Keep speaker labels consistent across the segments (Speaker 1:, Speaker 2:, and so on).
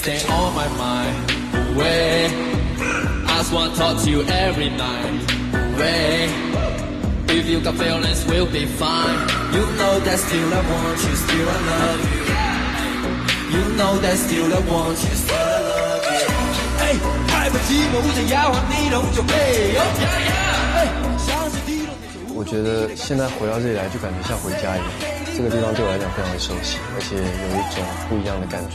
Speaker 1: stay on my mind. Way, I just wanna talk to you every night. Way, if you got feelings, we'll be fine. You know that still I want you, still I love you. You know that still I want you, still I love you. Hey, 太不寂寞，无解摇晃你懂就配。
Speaker 2: 我觉得现在回到这里来，就感觉像回家一样。这个地方对我来讲非常的熟悉，而且有一种不一样的感觉。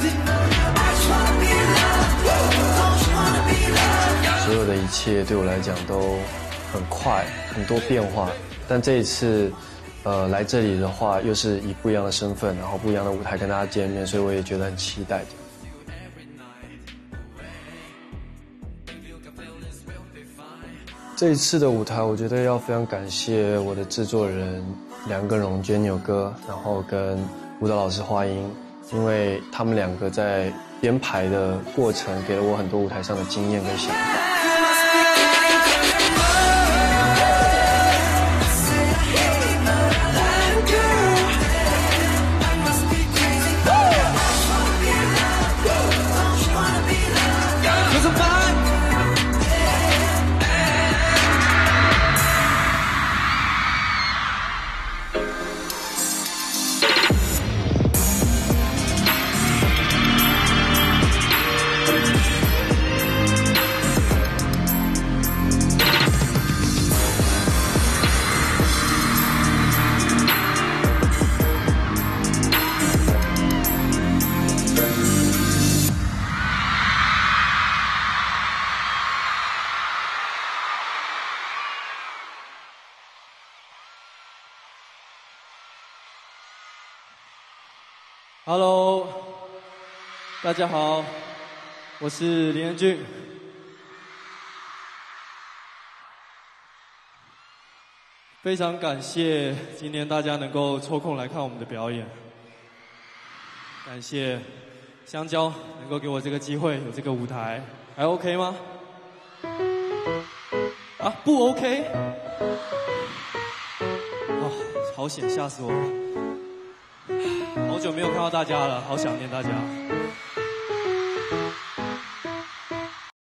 Speaker 2: 所有的一切对我来讲都很快，很多变化。但这一次，来这里的话，又是以不一样的身份，然后不一样的舞台跟大家见面，所以我也觉得很期待。这一次的舞台，我觉得要非常感谢我的制作人梁根荣、Jenny哥，然后跟舞蹈老师花英，因为他们两个在编排的过程，给了我很多舞台上的经验跟想法。
Speaker 3: Hello， 大家好，我是林彦俊。非常感谢今天大家能够抽空来看我们的表演，感谢香蕉能够给我这个机会，有这个舞台，还 OK 吗？啊，不 OK？ 哦，好险，吓死我了！好久没有看到大家了，好想念大家。